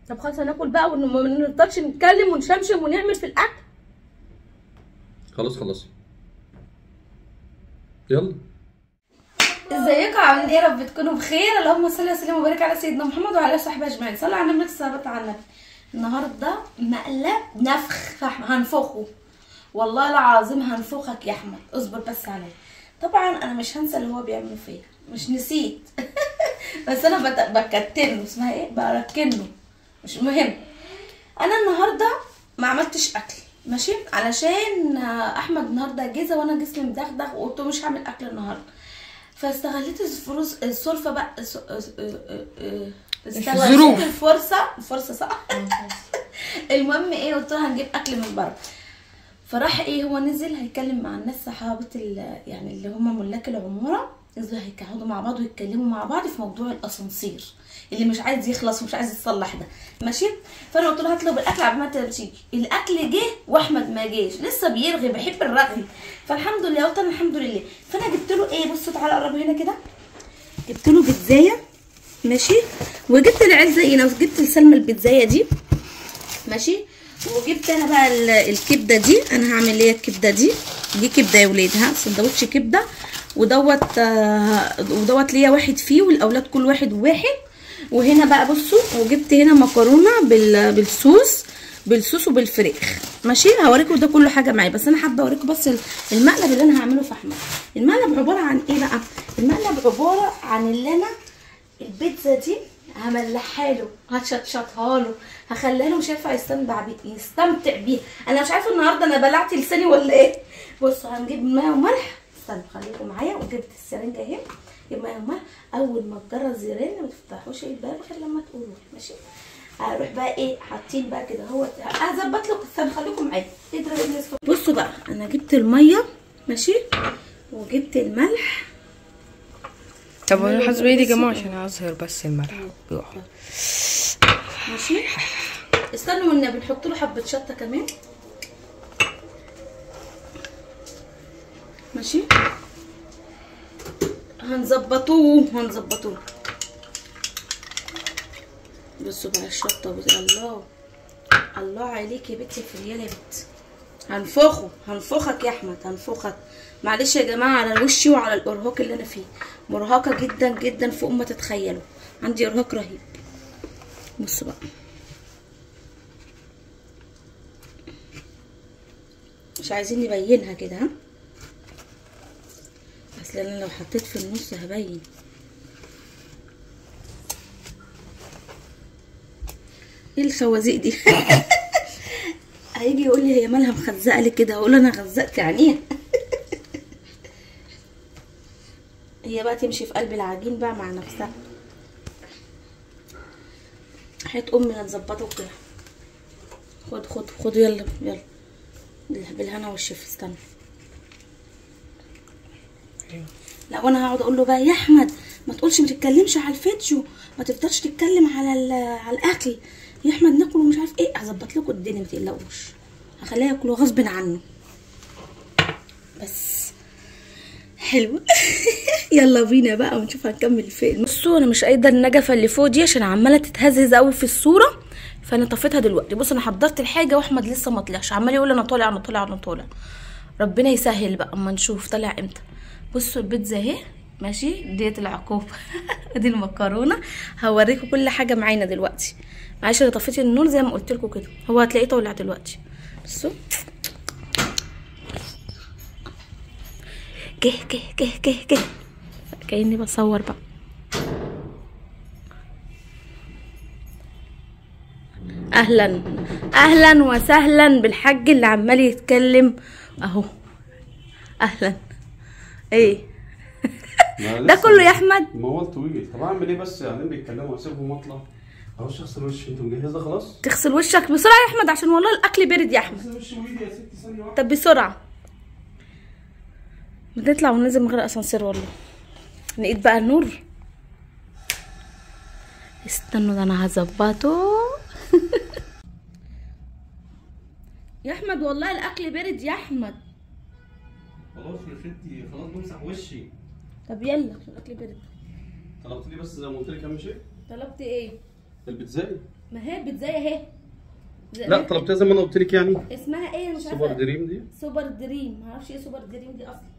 طب خلاص هناكل بقى وما نفضلش نتكلم ونشمشم ونعمل في الاكل. خلاص خلاص يلا. ازيكم عاملين ايه؟ رب تكونوا بخير. اللهم صل وسلم وبارك على سيدنا محمد وعلى اله وصحبه اجمعين. صلوا على النبي صلى على النبي. النهارده مقلب نفخ فحم هنفخه، والله العظيم هنفخك يا احمد، اصبر بس عليا. طبعا انا مش هنسى اللي هو بيعمله فيا، مش نسيت بس انا بكتنه، اسمها ايه، بركنه، مش مهم. انا النهارده ما عملتش اكل ماشي، علشان احمد النهارده اجازه وانا جسمي مدغدغ وقلت مش هعمل اكل النهارده، فاستغليت الصرفه بقى، استغليت الفرصه صح المهم ايه، قلت له هنجيب اكل من بره. فراح ايه، هو نزل هيكلم مع الناس صحابه يعني اللي هم ملاك العماره، نزلوا هيقعدوا مع بعض ويتكلموا مع بعض في موضوع الاسانسير اللي مش عايز يخلص ومش عايز يتصلح ده ماشي. فانا قلت له هطلب الاكل قبل ما تيجي. الاكل جه واحمد ما جاش، لسه بيرغي، بيحب الرغي، فالحمد لله قلت انا الحمد لله. فانا جبت له ايه، بصوا تعالى قرب هنا كده، جبت له بيتزايه ماشي، وجبت العيال زينا، وجبت لسلمى البيتزايه دي ماشي، وجبت انا بقى الكبده دي. انا هعمل ليا الكبده دي كبده يا ولاد، ها سندوتش كبده، ودوت ليا واحد فيه، والاولاد كل واحد وواحد. وهنا بقى بصوا، وجبت هنا مكرونه بالصوص وبالفراخ ماشي. هوريكم ده كله حاجه معايا، بس انا حابه اوريكم بس المقلب اللي انا هعمله في احمد. المقلب عباره عن ايه بقى؟ المقلب عباره عن اللي انا البيتزا دي هملحها له، هشطشطها له، هخليها له مش هينفع يستمتع بيها. انا مش عارفه النهارده انا بلعت لساني ولا ايه. بصوا هنجيب ميه وملح، استنوا خليكم معايا، وجبت السرنجه اهي، جيب ميه وملح. اول ما الجرس يرن ما تفتحوش الباب غير لما تقولوا ماشي. هروح بقى ايه، حاطين بقى كده اهو، هظبط لكم، استنوا خليكم معايا. بصوا بقى، انا جبت الميه ماشي، وجبت الملح. طب انا حاسبه ايدي يا جماعه عشان اظهر بس الملح بيقع ماشي. استنوا والنبي نحط له حبه شطه كمان ماشي، هنظبطوه. بصوا بقى الشطه، الله عليك يا بنتي، في ريال يا بنت. هنفخك يا احمد، هنفخك. معلش يا جماعه على وشي وعلى الارهاق اللي انا فيه، مرهقه جدا جدا فوق ما تتخيلوا، عندي ارهاق رهيب. بصوا بقى، مش عايزين نبينها كده، ها، اصل انا لو حطيت في النص هبين. ايه الخوازيق دي هيجي يقول لي هي مالها مخزقه لي كده، اقول انا غزقت عينيها هي بقى تمشي في قلب العجين بقى مع نفسها. حياة امي هتظبطه كده. خد يلا بالهنا والشفا. استنى، لا وانا هقعد اقول له بقى يا احمد ما تقولش، ما تتكلمش على الفيديو، ما تفضلش تتكلم على الاكل يا احمد، ناكل ومش عارف ايه. هظبط لكم الدنيا ما تقلقوش، هخليها ياكلوا غصب عنه بس. حلو يلا بينا بقى ونشوف هنكمل الفيلم. بصوا انا مش قايده النجفه اللي فوق دي عشان عماله تتهزز قوي في الصوره، فانا طفيتها دلوقتي. بصوا انا حضرت الحاجه واحمد لسه ما طلعش، عمال يقول انا طالع. ربنا يسهل بقى اما نشوف طلع امتى. بصوا البيتزا اهي ماشي، ديت العقوبه ادي المكرونه. هوريكم كل حاجه معانا دلوقتي. معلش انا طفيت النور زي ما قلت لكم كده، هو هتلاقيه طالع دلوقتي. بصوا جه كأني بصور بقى. اهلا وسهلا بالحاج اللي عمال يتكلم اهو. اهلا ايه ده كله يا احمد؟ الموال طويل. طب اعمل ايه بس، يعني بيتكلموا اسيبهم واطلع اخش اغسل وشي. انت مجهزه خلاص؟ تغسل وشك بسرعه يا احمد عشان والله الاكل برد يا احمد. اغسل وشي وايدي يا ستي ثانيه واحده. طب بسرعه، بنطلع وننزل من غير اسانسير والله. نقيد بقى النور، استنوا ده انا هظبطه يا احمد والله الاكل برد يا احمد. خلاص يا ستي خلاص بمسح وشي. طب يلا عشان الاكل برد. طلبت لي بس زي ما قلت لك اهم شيء. طلبت ايه؟ البيتزا. ما هي بيتزاية اهي. لا طلبتها زي ما انا قلت لك يعني. اسمها ايه مش عارفه. سوبر دريم دي. سوبر دريم، معرفش ايه سوبر دريم دي اصلا.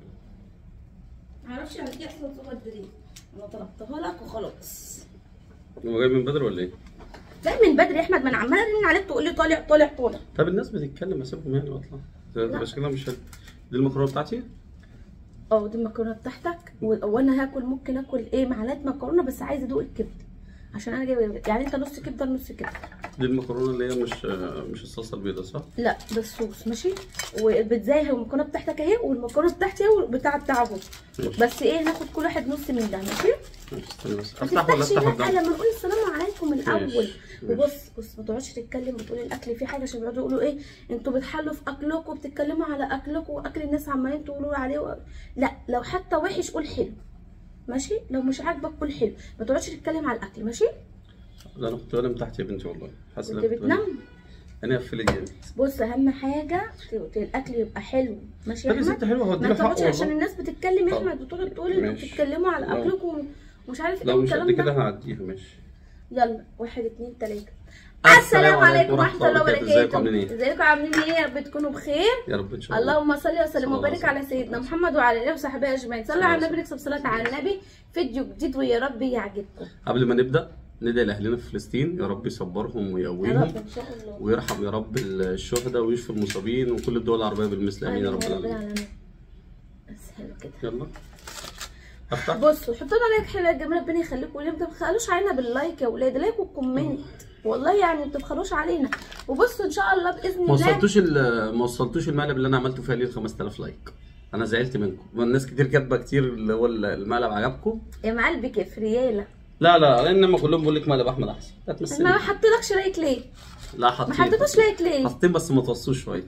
معرفش يعني ايه اصلا سوبر دريم. انا طلبتها لك وخلاص. هو جاي من بدري ولا ايه؟ جاي من بدري يا احمد، ما انا عماله ارن عليك تقول لي طالع طالع طالع. طب الناس بتتكلم اسيبهم يعني واطلع. تبقى شكلها مش حلو. دي المكرونه بتاعتي؟ اه دي المكرونه بتاعتك، وانا هاكل ممكن اكل ايه معلقه مكرونه، بس عايزه ادوق الكبده عشان انا جايبه يعني انت نص كبده نص كبده. دي المكرونه اللي هي مش الصلصه البيضاء صح؟ لا ده الصوص ماشي. والبيتزايه والمكرونه بتاعتك اهي، والمكرونه بتاعتي اهي بتاعهم. بس ايه ناخد كل واحد نص من ده ماشي؟ ماشي استنى بس ما افتح ولا تفتحش افتح لا قدام؟ لما نقول السلام عليكم الاول. ماشي. وبص ما تقعدش تتكلم وتقول الاكل فيه حاجه، عشان بيقعدوا يقولوا ايه انتوا بتحلوا في اكلكم وبتتكلموا على اكلكم واكل الناس عمالين تقولوا عليه لا لو حتى وحش قول حلو ماشي، لو مش عاجبك قول حلو، ما تقعدش تتكلم على الاكل ماشي. لا انا كنت بنام تحت يا بنتي والله. حاسس انت بتنام؟ انا قفلت جامد. بص اهم حاجه الاكل يبقى حلو ماشي يا طب يا احمد. ست حلوه هودي ما لها حقه تقعدش عشان والله. الناس بتتكلم يا طب. احمد وتقعد تقول انتوا ماشي. بتتكلموا على لا. اكلكم ومش عارف ايه لو مش قد والكلام كده ده. هعديها ماشي. يلا 1 2 3. السلام عليكم ورحمه الله وبركاته. ازيكم عاملين ايه؟ ازيكم عاملين ايه؟ يا رب تكونوا بخير. يا رب ان شاء الله. اللهم صل وسلم صلى وبارك الله على سيدنا محمد وعلى اله وصحبه اجمعين. صلوا على النبي، نكسب صلاه على النبي. فيديو جديد ويا رب يعجبكم. قبل ما نبدا ندعي لاهلنا في فلسطين يا رب يصبرهم يا ويقويهم رب ان شاء الله. ويرحم يا رب الشهداء ويشفي المصابين وكل الدول العربيه بالمثل امين يا رب العالمين. بس حلو كده. يلا افتح. بصوا حطوا لنا لايك حلو يا جماعه، ربنا يخليكم. واللي ما بتبخلوش علينا باللايك يا ولاد، لايك والكومنت والله يعني ما بتبخلوش علينا. وبصوا ان شاء الله باذن الله ما وصلتوش المقلب اللي انا عملته فيها ليه 5000 لايك. انا زعلت منكم، والناس كتير كاتبه كتير اللي هو المقلب عجبكم. يا مقلبك يا فرياله. لا انما كلهم بيقول لك مقلب احمد احسن. لا تمثلي. ما حطيتلكش لايك ليه؟ لا حاطين. ما حطيتوش لايك ليه؟ حاطين بس ما توصوش شويه.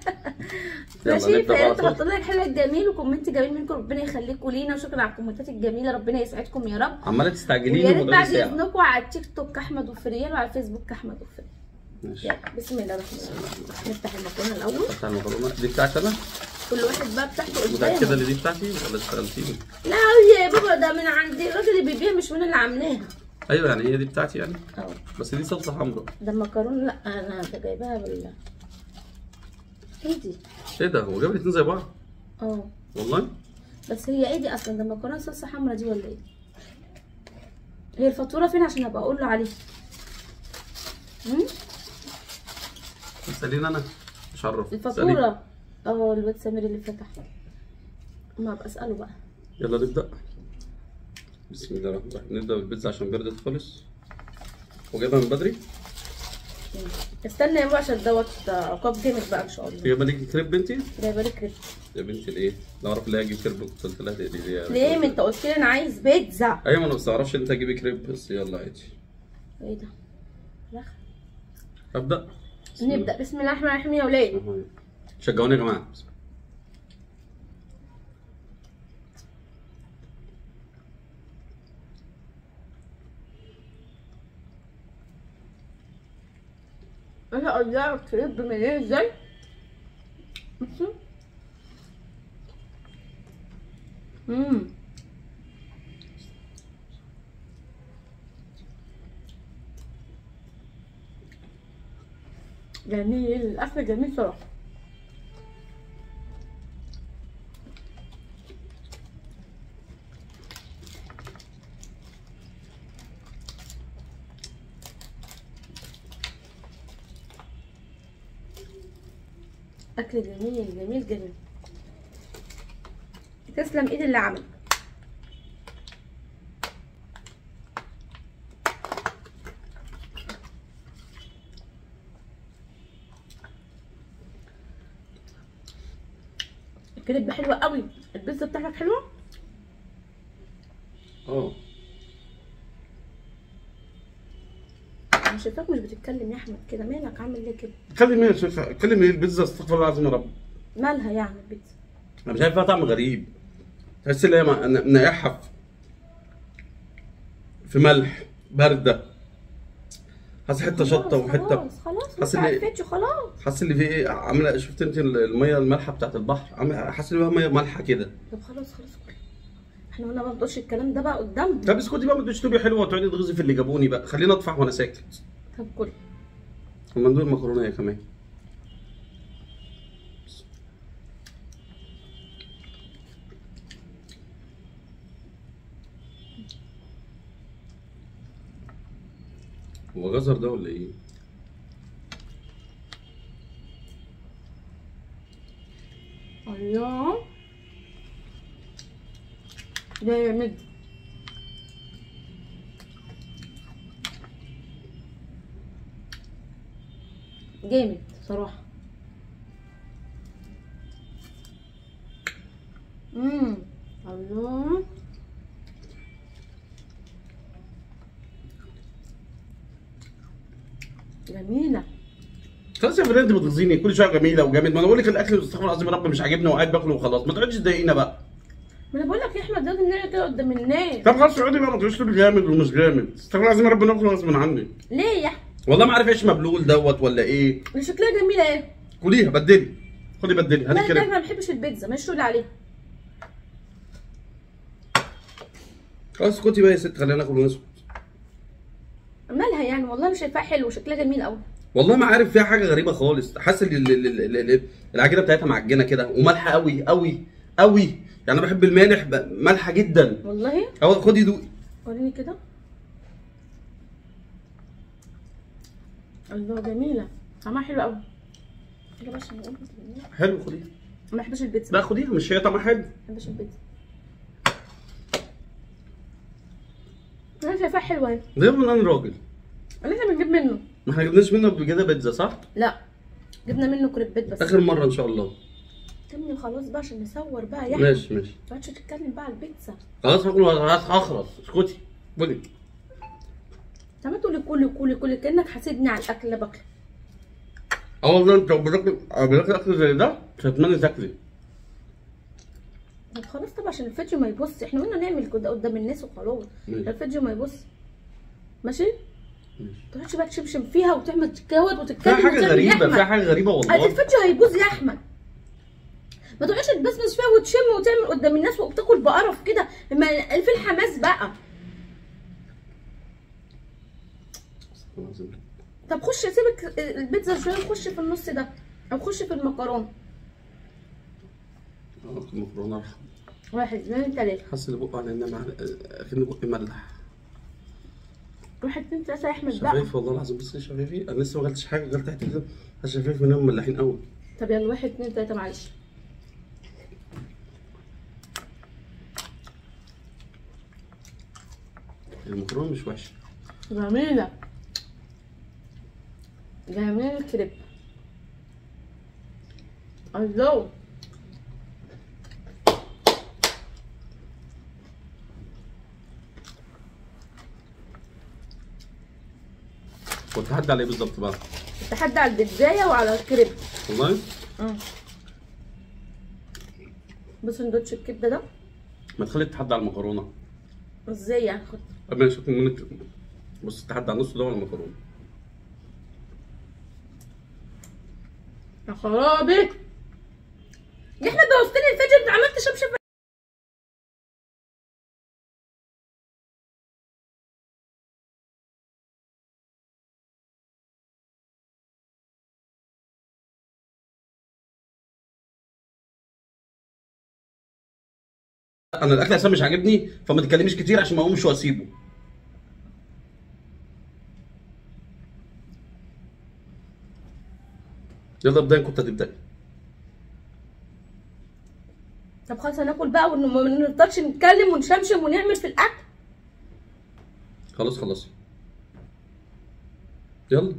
ماشي. فيا تحطوا لايك حلو جميل وكومنت جميل منكم، ربنا يخليكم لينا، وشكرا على الكومنتات الجميله، ربنا يسعدكم يا رب. عماله تستعجليني ويا ريت بعد ساعة. اذنكم على التيك توك احمد وفريال وعلى الفيسبوك احمد وفريال. ماشي. يلا بسم الله الرحمن الرحيم. نفتح المكرونه الاول. افتح المكرونه دي بتاعتي انا. كل واحد بقى بتاعته قدامه. متاكده ان دي بتاعتي ولا اشتغلتيني؟ لا يا بابا ده من عند الراجل اللي بيبيع، مش من اللي عاملاها. ايوه يعني هي دي بتاعتي يعني. اه بس دي صلصه حمراء. ده المكرونه. لا انا ده جايباها ايه دي؟ ايه ده هو جاب الاتنين زي بعض؟ اه والله. بس هي ايه دي اصلا؟ ده مكرونه صلصه حمراء دي ولا ايه؟ هي الفاتوره فين عشان ابقى اقول له عليها؟ تساليني انا مش عرف. الفاتوره اهو الواد سمير اللي فتح. ما ابقى اساله بقى. يلا نبدا. بسم الله الرحمن الرحيم. نبدا بالبيتزا عشان بردت خالص. وجايبها من بدري. استنى يا بابا عشان دوت عقاب جامد بقى ان شاء الله. جايبه ليكي كريب بنتي؟ جايبه لك كريب. يا بنتي الايه؟ لا اعرف اللي هجيب كريب كنت قلت لها دي ليه؟ ما انت قلت لي انا عايز بيتزا. ايوه ما انا بس اعرفش انت هتجيبي كريب بس يلا عادي. ايه ده؟ فراخ. ابدا. نبدا بسم الله الرحمن الرحيم يا ولاد. شجعوني يا جماعه. انا اقول كريب من ايه ازاي؟ جميل، الاكل جميل صراحه. اكل جميل جميل جميل. تسلم ايد اللي عمل. الكريب حلوه قوي. البيتزا بتاعتك حلوه. انا شايفاك مش بتتكلم يا احمد كده، مالك عامل ليه كده؟ اتكلم ايه يا شيخه؟ اتكلم ايه؟ البيتزا استغفر الله العظيم يا رب. مالها يعني البيتزا؟ انا مش عارف فيها طعم غريب. تحس ان هي منقعها في ملح بارده. حاسس حته شطه وحته. خلاص ما عرفتش خلاص. حاسس ان في ايه عامله. شفت انت الميه المالحه بتاعت البحر؟ حاسس ان فيها ميه مالحه كده. طب خلاص احنا قلنا ما بتقولش الكلام ده بقى قدامهم. طب اسكتي بقى ما تدوش تبقي حلوه وتقعدي تغزي في اللي جابوني بقى. خليني اطفح وانا ساكت. طب كل هما دول مكرونه هي كمان. هو جزر ده ولا ايه؟ الله جامد. جامد صراحة. الله جميلة. خلاص يا فندم انت بتغزيني كل شويه جميله وجامد، ما انا بقول لك الاكل استغفر الله العظيم يا رب مش عاجبني وقاعد باكله وخلاص، ما تقعدش تضايقينا بقى. ما انا بقول لك يا احمد لازم نعمل كده قدام الناس. طب خلاص اقعدي بقى ما تقوليش تقولي جامد ومش جامد، استغفر الله العظيم يا رب ناكله غصب عني. ليه يا احمد؟ والله ما عارف ايش مبلول دوت ولا ايه. شكلها جميلة ايه؟ كليها بدلي، خدي بدلي لا هاتي انا كده. ما بحبش البيتزا مش تقول عليها. خلاص اسكتي بقى يا ست خلينا ناكل ونسكت. مالها يعني؟ والله مش شايفاها حلو وشكلها جميل قوي. والله ما عارف فيها حاجه غريبه خالص، حاسس العجينه بتاعتها معجنه كده ومالحه قوي قوي قوي، يعني انا بحب المالح مالحه جدا. والله؟ اهو خدي دوقي. وريني كده. الله جميلة طعمها حلو قوي. حلو خديها. ما بحبش البيتزا. لا خديها مش هي طعمها حلو. ما بحبش البيتزا. انا شايفاها حلوة اهي. ده من انا راجل. لسه بنجيب منه. ما احنا جبناش منه قبل كده بيتزا صح؟ لا جبنا منه كريبات بس. اخر مره ان شاء الله. كمل خلاص بقى عشان نصور بقى يا احمد. ماشي ماشي. ما تقعدش تتكلم بقى على البيتزا. خلاص هاكل هخلص اسكتي قولي. طب ما تقولي كلي كانك حاسدني على الاكل اللي باكله. اه والله انت لو بتاكل اكل زي ده مش هتتمنى تاكلي. طب خلاص طب عشان الفيديو ما يبص، احنا قلنا نعمل كده قدام الناس وخلاص. الفيديو ما يبص. ماشي؟ ما تقعدش بقى تشمشم فيها وتعمل تتكود وتتكلم. فيها حاجه غريبه، فيها حاجه غريبه والله. الفيديو هيبوظ يا احمد. ما تقعدش تبسبس فيها وتشم وتعمل قدام الناس وتاكل بقرف كده، لما في الحماس بقى. طب خش سيبك البيتزا شويه وخش في النص ده او خش في المكرونه. المكرونه ارحم. 1 2 3. حاسس ان بقى على انها اكن بقي ملح. 1 2 3 يا احمد بقى. شفايف والله العظيم بس شفايفي انا لسه ما غلتش حاجه غلت تحت كده شفايف منهم ملاحين قوي. طب يلا 1 2 3 معلش. المكرونه مش وحشه. جميله. جميل الكريب. الله. والتحدي على ايه بالظبط بقى؟ التحدي على البيتزايه وعلى الكريب. والله؟ بص سندوتش الكبده ده. ما تخلي التحدي على المكرونه. ازاي يعني؟ ماشي هاخد منك. بص التحدي على النص ده ولا المكرونه؟ يا خرابي يا احمد بوظتني الفيديو. انت عملت شبشب. انا الاكل اصلا مش عاجبني فما تتكلميش كتير عشان ما اقومش واسيبه. يلا ابداي كنت هتبداي. طب خلاص هناكل بقى وما نفضلش نتكلم ونشمشم ونعمل في الاكل. خلاص خلصي. يلا.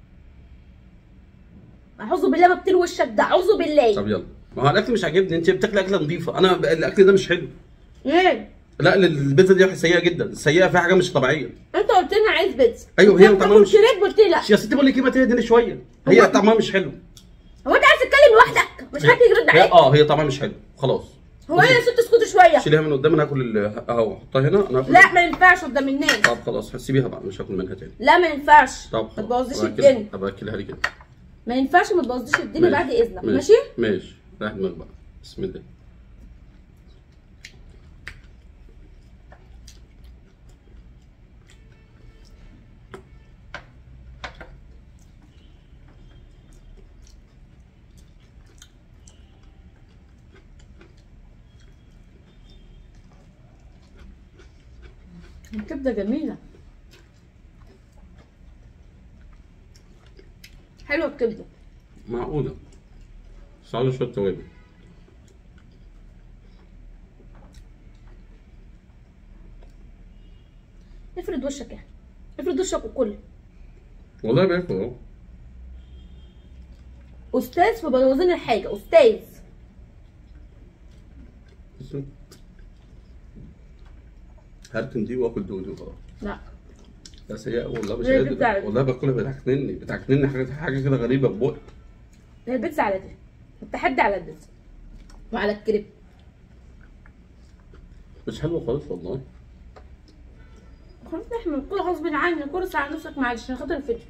اعوذ بالله ببتل وشك ده، اعوذ بالله. طب يلا. ما هو الاكل مش عاجبني، انت بتاكلي اكله نظيفه، انا الاكل ده مش حلو. ايه؟ لا البيتزا دي سيئه جدا، سيئه فيها حاجه مش طبيعيه. انت قلت لنا عايز بيتزا. ايوه هي طعمها مش كريب قلت لي لا. يا ستي بقول لك ايه ما تهدني شويه، هي طعمها مش حلو. هو انت عايز تتكلم لوحدك؟ مش حد يرد عليك؟ هي طعمها مش حلو خلاص. هو ايه يا ست اسكتي شويه. شيليها من قدام انا هاكل اهو حطها هنا انا هاكل. لا ما ينفعش قدام الناس. طب خلاص هسيبيها بقى مش هاكل منها تاني. لا ما ينفعش. طب ما تبوظيش خلاص الدنيا. طب اكلها لي كده. ما ينفعش ما تبوظيش الدنيا بعد اذنك. ماشي؟ ماشي رايح دماغك بقى. بسم الله. الكبده جميله، حلوه الكبده. معقوله بس عاوزه شويه توابل. افرد وشك يعني، افرد وشك وكل. والله بياكل اهو. استاذ في بوظان الحاجه، استاذ. هركن دي واكل دودي وخلاص. لا لا سيئة والله مش هي قادر، بتاعت. والله باكلها بتعكنني حاجه كده غريبه في بقي. هي البيتزا على دي، التحدي على البيتزا وعلى الكريب. مش حلوه خالص والله. خلاص احنا كل غصب عني، كل ساعه نفسك معلش عشان خاطر الفيديو.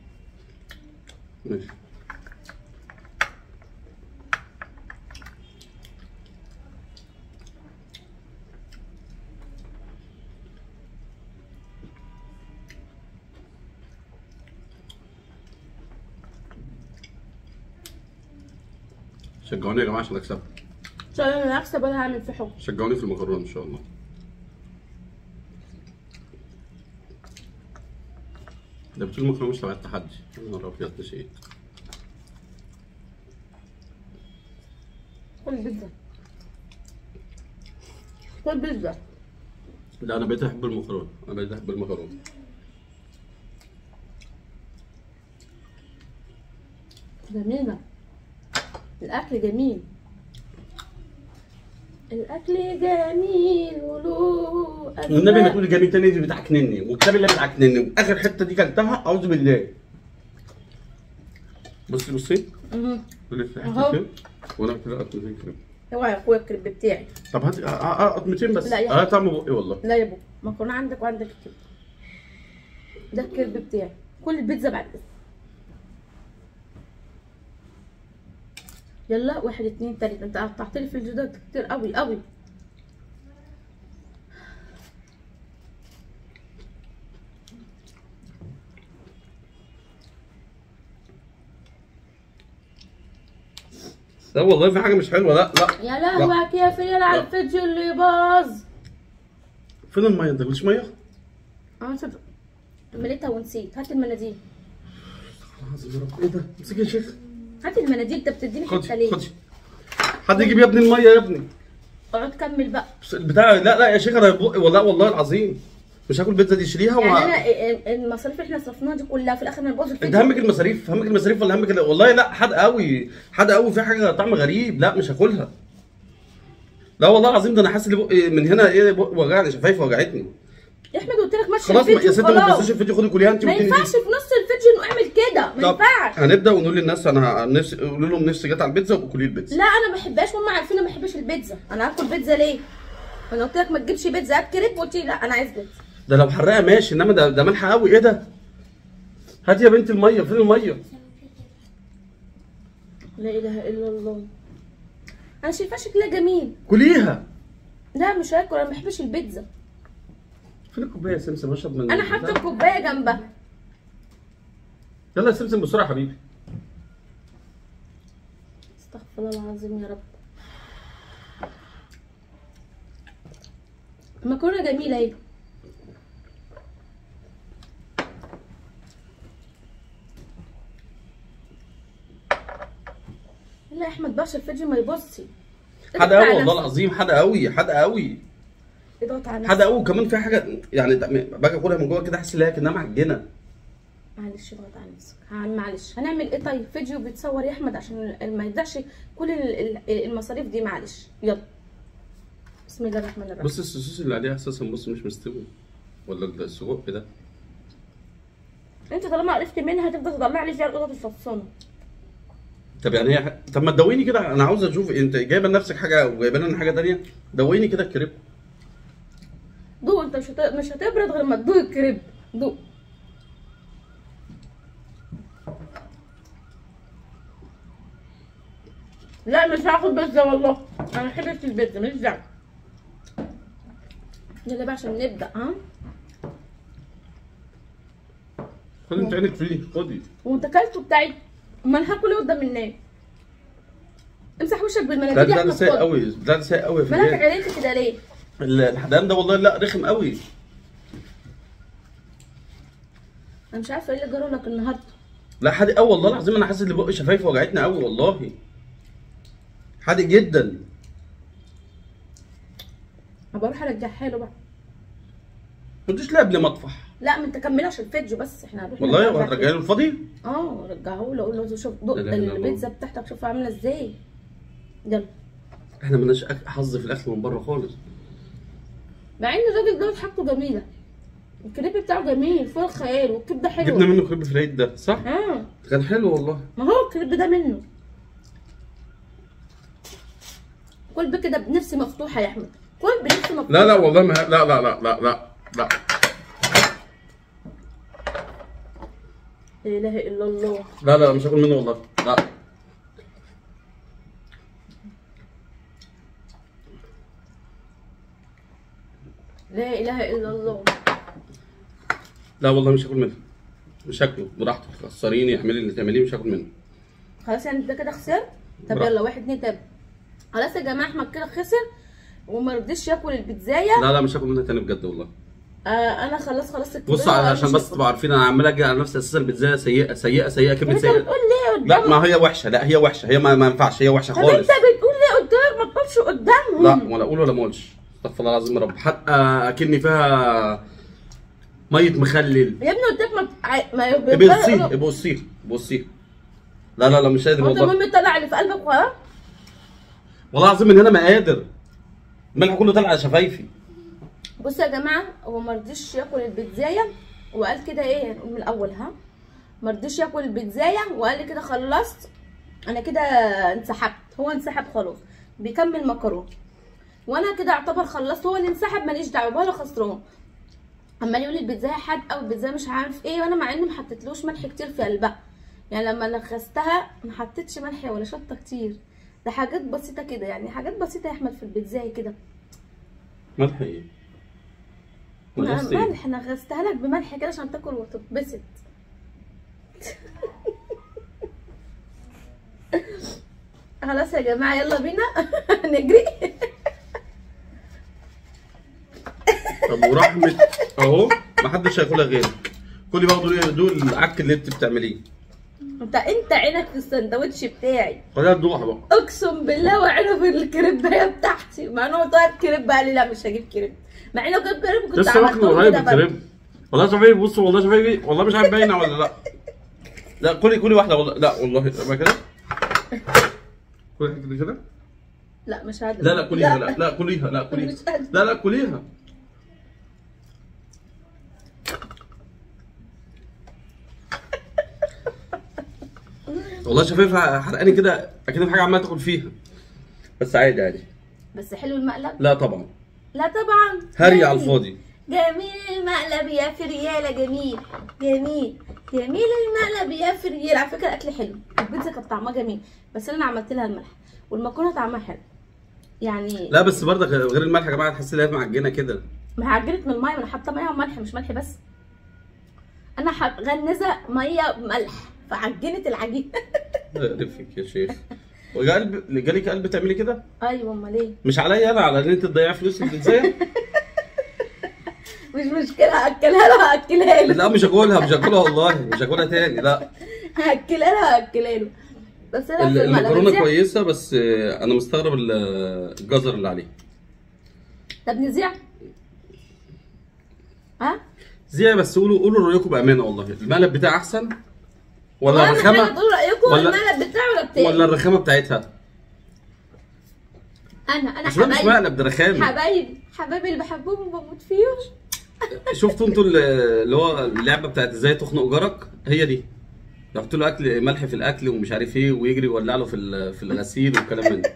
ماشي. شجعوني يا جماعه عشان اكسب. ان شاء الله انا هكسب ولا هعمل في حب. شجعوني في المكرونه ان شاء الله. ده بتقول المكرونه مش تبع التحدي. يا نهار ابيض نسيت. كل بيتزا، كل بيتزا. لا انا بقيت احب المكرونه، انا بقيت احب المكرونه. جميلة، الأكل جميل، الأكل جميل وله أجواء. والنبي ما تقولي جميل تاني، دي بتعكنني والكتاب اللي بتعكنني. اخر حته دي كلتها اعوذ بالله. بصي بصي. قولي في أهو. حتتين وانا كده قطمتين كده. اوعى يا اخويا الكريب بتاعي. طب هاتي قطمتين بس. لا يا طعم بقي والله. لا يا بابا، مكرونة عندك وعندك الكريب. ده الكريب بتاعي، كل البيتزا بعد كده. يلا 1 2 3. انت قطعت لي في الجدار كتير قوي قوي. لا والله في حاجه مش حلوه. لا يا لهوي يا فيل على الفيديو اللي باظ. فين الميه؟ انت مش ميه؟ صدق مليتها ونسيت. هات المناديل. ايه ده؟ امسكي يا شيخ. هات المناديل. انت بتديني حته ليه؟ خدي حد يجيب يا ابني الميه يا ابني. اقعد كمل بقى. البتاع لا يا شيخ انا بقي والله العظيم مش هاكل بيتزا دي. شيليها يعني انا المصاريف اللي احنا صرفناها دي كلها في الاخر نبوظ الفيديو. انت همك المصاريف ولا همك والله لا. حد قوي في حاجه طعم غريب. لا مش هاكلها. لا والله العظيم ده انا حاسس بقي من هنا ايه بقي وجعني، شفايفي وجعتني. يا احمد قلت لك ماشي خلاص الفيديو يا ست ما تبصيش الفيديو، خدي كليها انت. ما ينفعش في نص الفيديو انه اعمل كده، ما ينفعش. هنبدا ونقول للناس انا نفسي، قولوا لهم نفسي جت على البيتزا وكلي البيتزا. لا انا ما بحبهاش وهم عارفين انا ما بحبش البيتزا. انا هاكل بيتزا ليه؟ انا قلت لك ما تجيبش بيتزا، هات كريب. قلت لي لا انا عايز بيتزا. ده لو حراقه ماشي، انما ده مالحه قوي. ايه ده؟ هاتي يا بنت الميه. فين الميه؟ لا اله الا الله. انا شايفاه شكلها جميل. كليها. لا مش هاكل، انا ما بحبش البيتزا. فين الكوبايه يا سمسم؟ اشرب من انا حاطه الكوبايه جنبها. يلا يا سمسم بسرعه يا حبيبي. استغفر الله العظيم يا رب. المكرونه جميله اهي. لا يا احمد باشا الفيديو ما يبصي. حدا قوي والله العظيم. حدا قوي اضغط على حدا قوي. وكمان في حاجه يعني باجي اكلها من جوه كده احس ان هي كانها معجنه. معلش اضغط على نفسك. معلش هنعمل ايه طيب؟ فيديو بيتصور يا احمد عشان ما يضيعش كل المصاريف دي. معلش يلا. بسم الله الرحمن الرحيم. بص الصوص اللي عليها اساسا بص مش مستوي. ولا السجق ده. انت طالما عرفت منها تفضل تطلع لي فيها القطط الفطسانه. طب يعني هي طب ما تدويني كده. انا عاوز اشوف انت جايبه لنفسك حاجه وجايبه لنا حاجه ثانيه. دويني كده الكريب. دوق. انت مش هتبرد غير ما تدوق الكريب. دوق. لا مش هاخد بيتزا والله. انا ما بحبش البيتزا، ماليش دعوه. يلا بقى عشان نبدا. خدي انت عينك فيه. خدي. وانت كلته بتاعي. امال هاكل ايه قدام الناس؟ امسح وشك بالمناديل ده سيء قوي. ده سيء قوي. مالك عينيك كده ليه؟ الحدقان ده والله لا رخم قوي. انا مش عارفه ايه اللي جرى لك النهارده. لا حادق قوي والله العظيم، انا حاسس ان بقي شفايفي وجعتني قوي والله. حادق جدا. بروح ارجعها له بقى. ما تدوش ليه قبل ما اطفح؟ لا ما انت كملها عشان الفيديو بس، احنا هنروح والله وهترجعي له الفاضي؟ رجعه له، اقول له شوف دق البيتزا بتاعتك شوفها عامله ازاي. يلا. احنا مالناش حظ في الاكل من بره خالص. مع ان الراجل دوت حاجته جميله. الكريب بتاعه جميل فوق الخيال، والكبده حلوه. جبنا منه كريب في العيد ده صح؟ اه كان حلو والله. ما هو الكريب ده منه. كل بكده بنفس مفتوحه يا احمد، كل بنفس مفتوحه. لا والله ما لا لا لا لا لا لا. لا اله الا الله. لا مش هاكل منه والله. لا لا اله الا الله. لا والله مش هاكل منه. مش هاكله براحتك، خسريني اعملي اللي تعمليه، مش هاكل منه. خلاص يعني ده كده خسر. طب براحتك. يلا 1 2 3. خلاص يا جماعه احمد كده خسر وما رضيش ياكل البيتزايه. لا مش هاكل منها تاني بجد والله. انا خلاص بصوا عشان بس تبقوا عارفين، انا عمال اجي على نفسي اساسا البيتزا سيئه سيئه سيئه كلمه انت سيئه. بتقول ليه قدام؟ لا ما هي وحشه، لا هي وحشه، هي ما ينفعش، هي وحشه طب خالص. انت بتقول ليه قدامك؟ ما تقولش قدامهم. لا ولا اقول ولا ما اقولش، استغفر الله العظيم يا رب. حتى اكني فيها ميه مخلل. يا ابني قدامك ما ابقى بصيه. لا مش قادر والله. والله. المهم طلع اللي في قلبك وراه. والله العظيم من هنا ما قادر. الملح كله طلع على شفايفي. بصوا يا جماعه هو ما رضيش ياكل البيتزايه وقال كده ايه، هنقول من الاول ما رضيش ياكل البيتزايه وقال لي كده خلصت انا كده انسحبت. هو انسحب خلاص بيكمل مكرونه، وانا كده اعتبر خلصت. هو اللي انسحب ماليش دعوه ولا خسران. عمال يقول لي البيتزايه حادقه والبيتزايه مش عارف ايه، وانا مع اني ما حطيتلوش ملح كتير في قلبها. يعني لما نخستها ما حطيتش ملح ولا شطه كتير، ده حاجات بسيطه كده، يعني حاجات بسيطه يا احمد في البيتزايه كده. ملح ايه؟ ملح انا غزتها لك بملح كده عشان تاكل وتتبسط. خلاص يا جماعه يلا بينا نجري. طب ورحمه اهو ما حدش هياكلها غيرك. كلي بقى دول العك اللي انت بتعمليه. انت عينك في السندوتش بتاعي. خليها تدوقها بقى. اقسم بالله وعينه في الكريبايه بتاعتي، مع انه طيب كريب قال لي لا مش هجيب كريب، مع انه جاب كريب كنت لسه واكله قريب الكريب. والله شفايفي بصوا، والله شفايفي والله مش عارف باينه ولا لا. لا كلي واحده والله. لا والله ما كده. كلي حته كده. لا مش هقدر. لا كليها. لا كليها. لا كليها. والله شفايفها حرقاني كده اكيد في حاجه عماله تاكل فيها. بس عادي. بس حلو المقلب؟ لا طبعا. هري على الفاضي. جميل المقلب يا فريالة، جميل المقلب يا فريالة. على فكرة اكل حلو، البيتزا كانت طعمها جميل بس انا عملت لها الملح، والمكرونه طعمها حلو يعني. لا بس برضه غير الملح يا جماعه تحس ان هي معجنه كده. ما هي عجنت من الميه، ما انا حاطه ميه وملح مش ملح بس. انا غنزه ميه ملح فعجنت العجينه. رفك يا شيخ. جالك قلب تعملي كده؟ ايوه امال ايه؟ مش عليا انا، على ان انت تضيعي فلوس البيتزا. مش مشكله هاكلها له. لا مش هاكلها والله، مش هاكلها تاني لا. هاكلها له. بس انا في المكرونه كويسه بس انا مستغرب الجزر اللي عليه. طب نذيع؟ زي بس قولوا رايكم بامانه والله. المقلب بتاعي احسن ولا الرخامه؟ تقولوا رايكم المقلب بتاعي ولا بتاعي؟ ولا الرخامه بتاعتها؟ انا مش مقلب ده رخامه. حبايبي اللي بحبهم وبموت فيهم. شفتوا انتوا اللي هو اللعبه بتاعت ازاي تخنق جارك؟ هي دي. يحط له اكل ملح في الاكل ومش عارف ايه ويجري يولع له في الغسيل والكلام من ده.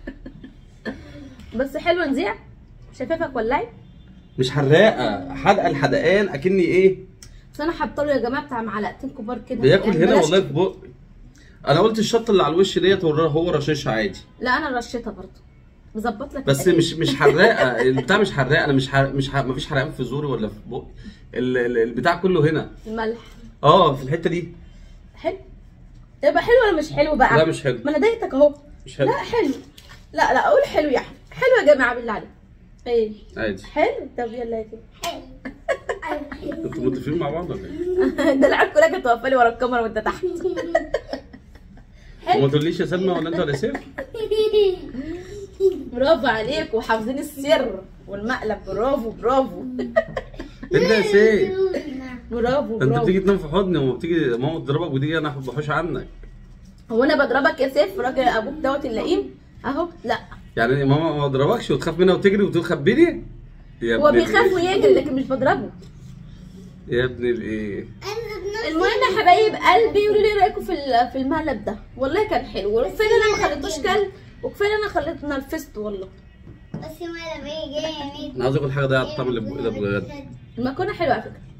بس حلوه نذيع؟ شفافك ولعي؟ مش حراقه، حدقه الحدقان اكني ايه؟ بس انا حاطه له يا جماعه بتاع معلقتين كبار كده بياكل يعني هنا والله في بقي. انا قلت الشطه اللي على الوش ديت هو رشاشها عادي. لا انا رشيتها برضه بظبط لك بس مش حراقه. البتاع مش حراقه. انا مفيش حرقان في زوري ولا في بقي. البتاع كله هنا الملح في الحته دي. حلو. يبقى حلو ولا مش حلو بقى؟ لا مش حلو. ما انا ضايقتك اهو. مش حلو. لا حلو. لا اقول حلو يا احمد. حلو يا جماعه بالله عليك. ايه عادي حلو. طب يلا يا كده حلو. انتوا متفقين مع بعض ولا ايه؟ ده العيال كلها كانت واقفه لي ورا الكاميرا وانت تحت. وما تقوليش يا سلمى ولا انت ولا سيف؟ برافو عليك وحافظين السر والمقلب. برافو برافو. انت يا سيف برافو انت برافو. بتيجي تنام في حضني وما بتيجي ماما تضربك وتيجي انا بحوش عنك. هو انا بضربك يا سيف؟ راجل ابوك دوت اللئيم اهو. لا يعني ماما ما تضربكش وتخاف منها وتجري وتقول خبيني؟ يا هو ابن بيخاف الايه؟ ويجري لكن مش بضربه. يا ابن الايه؟ المهم يا حبايب قلبي قولوا لي ايه رايكم في المقلب ده. والله كان حلو وكفايه انا ما خليتوش كلب وكفايه انا خليت نرفزته والله. بس ما بيجي جامد. انا عاوز اكل حاجه ضيعت الطعم اللي في بقي ده بجد. المكرونه حلوه على فكره.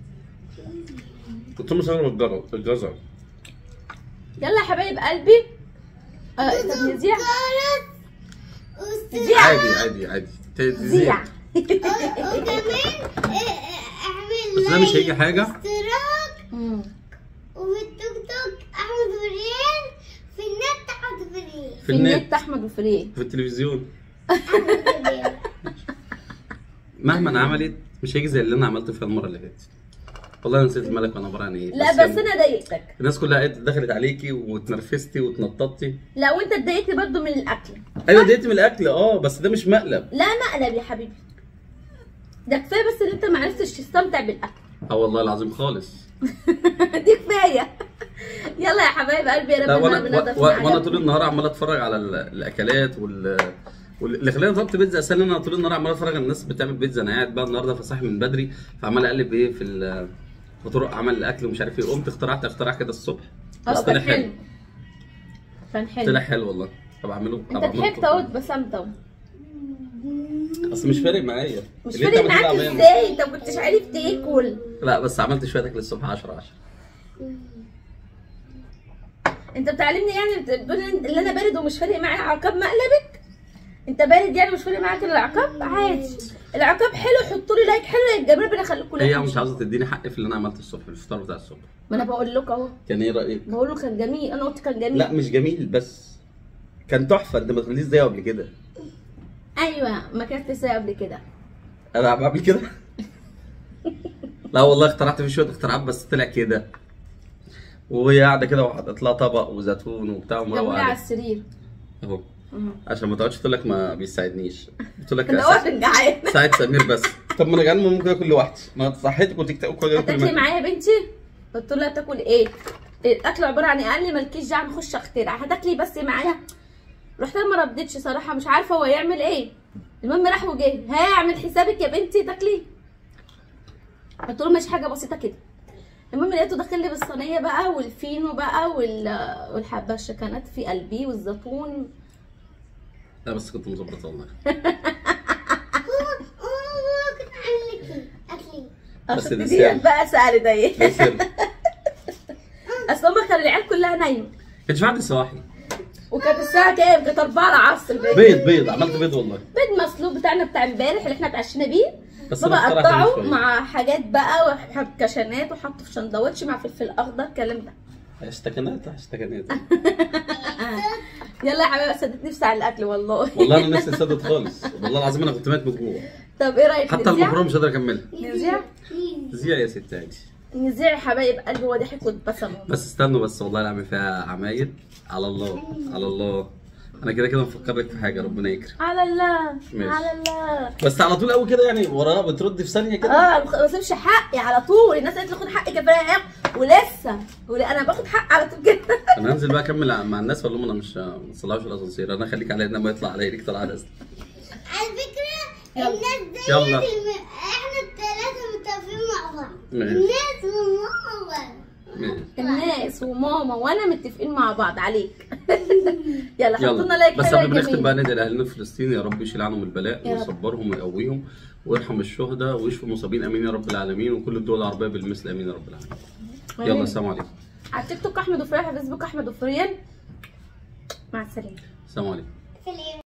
كنت مستغرب الجزر. يلا يا حبايب قلبي. طب نذيع. نذيع. عادي نذيع. وكمان اعمل بس ده مش هيجي حاجه. اشتراك وفي التيك توك احمد فريان، في النت احمد فريان. في النت احمد وفريق. في التلفزيون مهما عملت مش هيجي زي اللي انا عملته فيها المره اللي فاتت. والله انا نسيت الملك وانا عباره عن ايه. لا بس انا ضايقتك. الناس كلها دخلت عليكي واتنرفزتي واتنططتي. لا وانت اتضايقت برضو من الاكل. ايوه اتضايقت من الاكل بس ده مش مقلب. لا مقلب يا حبيبي. ده كفايه بس ان انت ما عرفتش تستمتع بالاكل. والله العظيم خالص. دي كفايه. يلا يا حبايب قلبي يا رب. لا النهارده وانا طول النهار عمال اتفرج على الاكلات اللي خلاني طلبت بيتزا اساسا. انا طول النهار عمال اتفرج على الناس بتعمل بيتزا. انا قاعد بقى النهارده فصاحي من بدري فعمال اقلب ايه في طرق عمل الاكل ومش عارف ايه. قمت اخترعت اختراع كده الصبح بس طلع حلو. كان حلو. طلع حلو والله. طب اعمله. انت ضحكت اهو اتبسمت اهو. اصل مش فارق معايا. مش فارق معاك ازاي؟ انت ما كنتش عارف تاكل. لا بس عملت شويه اكل الصبح 10/10. انت بتعلمني يعني بتقول اللي انا بارد ومش فارق معايا عقاب مقلبك؟ انت بارد يعني مش فارق معاك العقاب؟ عادي. العقاب حلو. حطوا لي لايك حلو يا جماعه. ربنا يخليكم لي. هي مش عاوزه تديني حق في اللي انا عملته الصبح الفطار بتاع الصبح. ما انا بقول لك اهو. كان ايه رايك؟ بقول له كان جميل. انا قلت كان جميل. لا مش جميل بس كان تحفه. انت ما تقوليش زيه قبل كده. ايوه ما كانت لسه قبل كده. انا بعمل كده. لا والله اخترعت فيه شويه اختراعات بس طلع كده. وهي قاعده كده وحطيت لها طبق وزيتون وبتاع ومروق جابوا لي على عليه السرير اهو عشان ما تقعدش تقول لك ما بيساعدنيش. قلت لك ده واقف جعان. ساعد سمير بس. طب ما انا جعان ممكن اكل لوحدي. ما صحيتك وتيجي تاكل. هتاكلي معايا يا بنتي؟ قلت لها تاكل ايه؟ الاكل عباره عن ايه؟ قال لي مالكيش دعوه نخش اخترع. هتاكلي بس معايا؟ رحت ما ردتش صراحه. مش عارفه هو يعمل ايه. المهم راح وجه. هاعمل حسابك يا بنتي تاكلي. قلت له ماشي حاجه بسيطه كده. المهم لقيته داخل لي بالصينيه بقى والفينو بقى والحبه الشكنات في قلبي والزيتون. لا بس كنت مظبطه والله. كنت عامل اكلي. بس ده دي سر. بقى سأل ده ايه؟ ده سر. اصل هما كانوا العيال كلها نايمه. كانش في حد صاحي. وكانت الساعه كام؟ كانت 4 العصر. بيض عملت بيض والله. بيض مسلوق بتاعنا بتاع امبارح اللي احنا اتعشينا بيه. بس بابا أنا اخترعت قطعه شوية. مع حاجات بقى وكشانات وحطه في سندوتش مع فلفل اخضر الكلام ده. اشتكنات. يلا يا حبايبي سدت نفسي على الاكل والله. والله انا نفسي سدت خالص. والله العظيم انا كنت ميت من الجوع. طب ايه رايك حتى نذيع؟ المكرونه مش قادر اكملها. نذيع؟ زيع يا ست عادي. نذيع يا حبايب قلبي. هو ضحك واتبسم. بس استنوا بس والله اللي عامل فيها عمايل على الله على الله. انا كده مفكر لك في حاجه ربنا يكرم. على الله. ماشي. على الله. بس على طول قوي كده يعني وراها بترد في ثانيه كده. ما بسيبش حقي على طول. الناس قالت لي خد حقك يا فراق ولسه انا باخد حق على طول كده. انا هنزل بقى اكمل مع الناس واقول لهم انا مش ما تصلعوش الاسانسير. انا خليك عليا انما يطلع عليا ليك طلع نازل. على فكرة يلا. الناس دي يلا. احنا الثلاثة متفقين مع بعض. ماشي. الناس وماما. ماشي. الناس وماما وانا متفقين مع بعض عليك. يلا حطوا لنا لايك بس حلو يا قبل ما نختم جميل. بقى ندعي لاهلنا في فلسطين يا رب يشيل عنهم البلاء يا رب. ويصبرهم ويقويهم ويرحم الشهداء ويشفي المصابين امين يا رب العالمين وكل الدول العربيه بالمثل امين يا رب العالمين. يلا السلام عليكم. على التيك توك احمد وفريان. على الفيسبوك احمد وفريان. مع السلامه. السلام عليكم. سلام.